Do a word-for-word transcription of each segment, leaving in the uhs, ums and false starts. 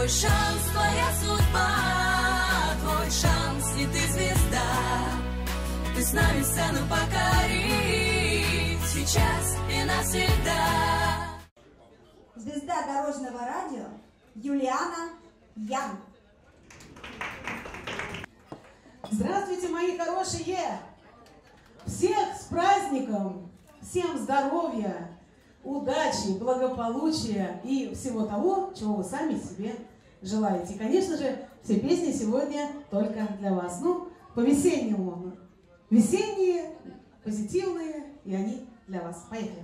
шанс, твоя судьба, твой шанс, и ты звезда. Ты с нами сцену покори, сейчас и навсегда. Звезда дорожного радио Юлиана Ян. Здравствуйте, мои хорошие! Всех с праздником! Всем здоровья, удачи, благополучия и всего того, чего вы сами себе желаете. И, конечно же, все песни сегодня только для вас. Ну, по-весеннему. Весенние, позитивные, и они для вас. Поехали!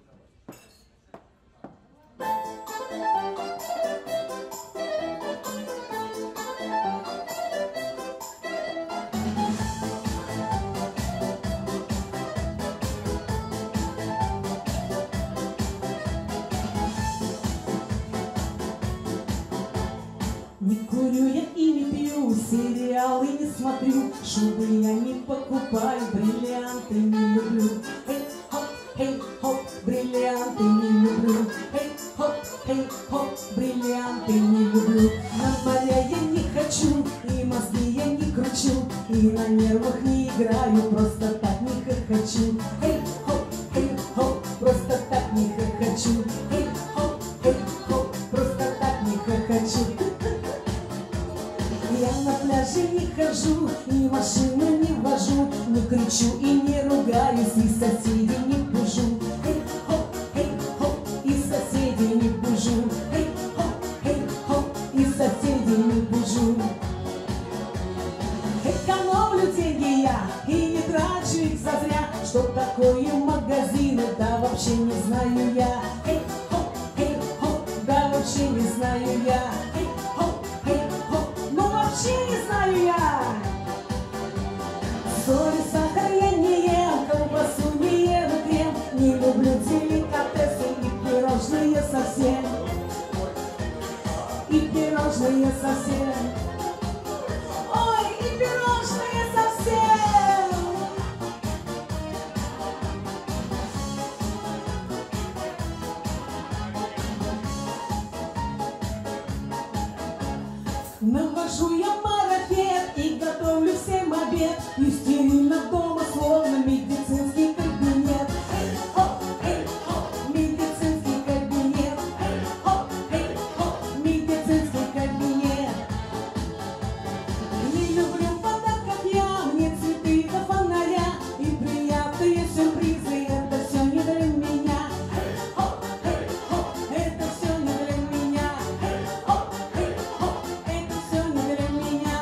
Не курю я и не пью, сериалы не смотрю, шубы я не покупаю, бриллианты не люблю. Эй-хоп, эй-хоп, бриллианты не люблю. Эй-хоп, эй-хоп, бриллианты не люблю. На море я не хочу, и мозги я не кручу, и на нервах не играю, просто так не хохочу. Эй-хоп, эй-хоп, просто так не хохочу. Эй-хоп, эй-хоп, просто так не хохочу. Я на пляже не хожу, и машину не вожу, не кричу и не ругаюсь, и соседей не бужу. Эй-хоп, эй-хоп, и соседей не бужу. Эй-хоп, эй-хоп, и соседей не бужу. Экономлю деньги я и не трачу их зазря. Что такое магазины, да вообще не знаю я. Эй-хоп, эй-хоп, да вообще не знаю я. Вообще не знаю я. Соли, сахар я не ем, колбасу не ем, крем. Не люблю деликатесы и пирожные совсем. И пирожные совсем. Ой, и пирожные совсем. Навожу я марафет и готовлю всем обед, и стерильно дома, словно медицинский кабинет. Эй-хоп, эй-хоп, медицинский кабинет. Эй-хоп, эй-хоп, медицинский кабинет. Не люблю подарков я, мне цветы до фонаря, и приятные сюрпризы, это все не для меня. Эй-хоп, эй-хоп, это все не для меня. Эй-хоп, эй-хоп, это все не для меня.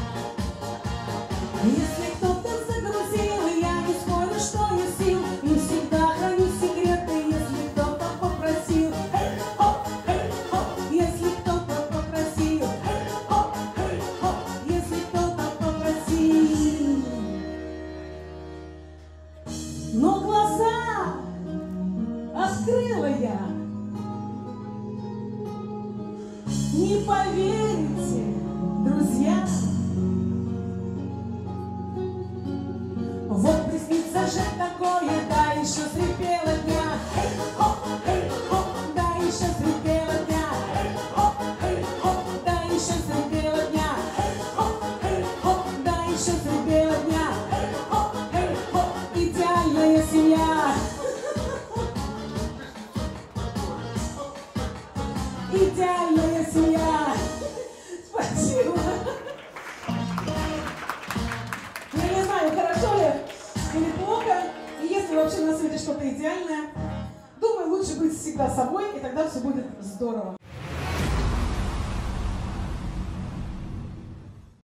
Если кто-то загрузил, я не спорю, что я сил, и всегда храню секреты, если кто-то попросил. Эй-хоп, эй-хоп, если кто-то попросил. Эй-хоп, эй-хоп, если кто-то попросил. Но глаза открыла я. Не поверите, друзья. Вот приснится же такое, да еще средь дня. Эй-хоп, эй-хоп, да еще средь дня. Эй-хоп, эй-хоп, да еще средь дня. Эй-хоп, эй-хоп, да еще средь дня. Эй-хоп, эй-хоп, идеальная семья. Идеальная семья. Спасибо. Я не знаю, хорошо ли или плохо, и если вообще на свете что-то идеальное, думаю, лучше быть всегда собой, и тогда все будет здорово.